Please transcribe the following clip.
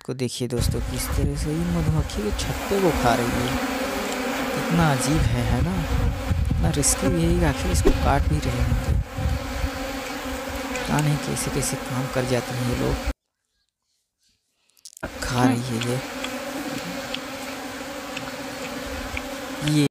इसको देखिए दोस्तों, किस तरह से ये मधुमक्खी के छत्ते को खा रही है। कितना अजीब है ना। इतना रिस्की भी है कि आखिर इसको काट भी रहे होंगे। पता नहीं कैसे कैसे काम कर जाते हैं ये लोग। खा रही है ये।